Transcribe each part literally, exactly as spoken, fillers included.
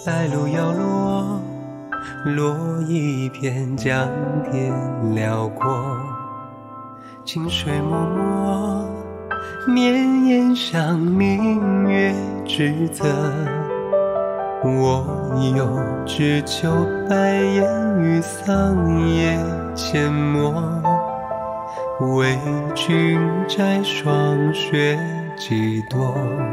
白露摇落，落一片江天辽阔，清水脉脉，绵延上明月之泽。我有只求白烟与桑叶阡陌，为君摘霜雪几朵。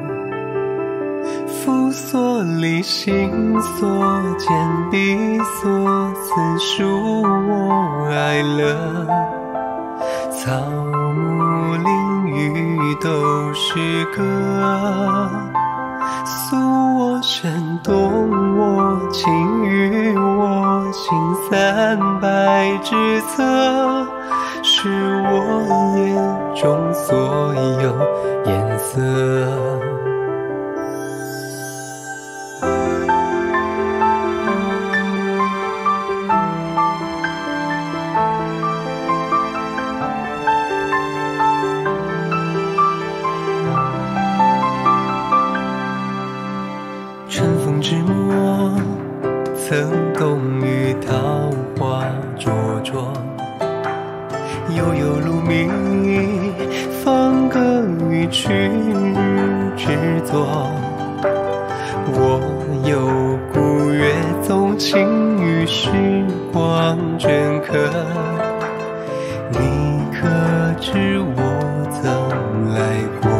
复所里心所见笔所思书我哀乐，草木林雨都是歌。诉我身，动我情，与我心，三百之册，是我眼中所有颜色。春风之末，曾共与桃花灼灼。悠悠鹿鸣，放歌与去日之作。我有故乐纵情于时光镌刻，你可知我曾来过？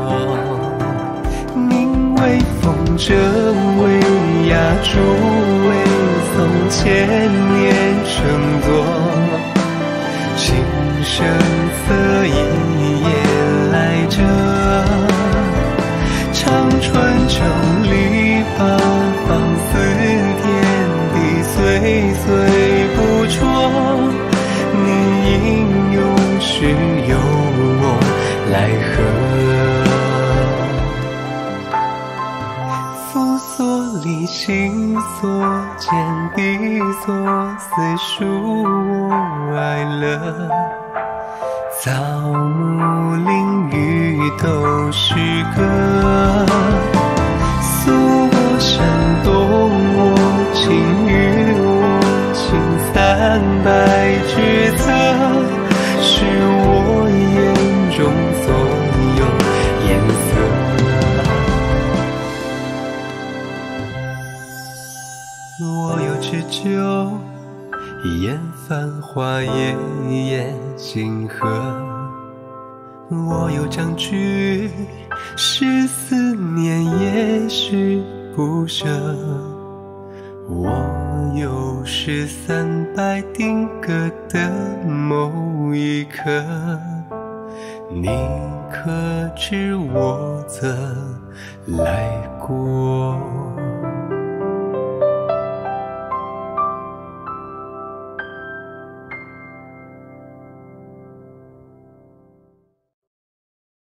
为风筝，为鸦竹，为松，千年成作。琴声色一夜来者，长春城里八方似天地，岁岁不辍。你应有时有我来和。里心所见笔所思书我哀乐，草木林雨都是歌。诉我身，动我情，与我心，三百之册，是我眼中所有颜色。我有只酒，言繁华，夜夜星河。我有章句，是思念，也是不舍。我有诗三百定格的某一刻，你可知我曾来过？